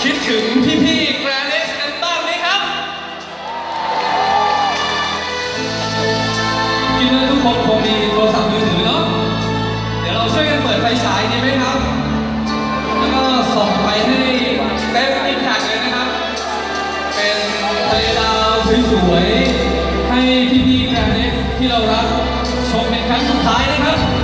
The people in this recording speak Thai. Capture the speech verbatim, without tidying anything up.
คิดถึงพี่ๆแกรนเอ็กซ์กันบ้างไหมครับคิดว่าทุกคนคงมีโทรศัพท์มือถือเนาะเดี๋ยวเราช่วยกันเปิดไฟฉายดีไหมครับแล้วก็ส่องไปให้เต็มอิมแพคเลยนะครับเป็นทะเลดาวสวยๆให้พี่ๆแกรนเอ็กซ์ที่เรารักชมเป็นครั้งสุดท้ายนะครับ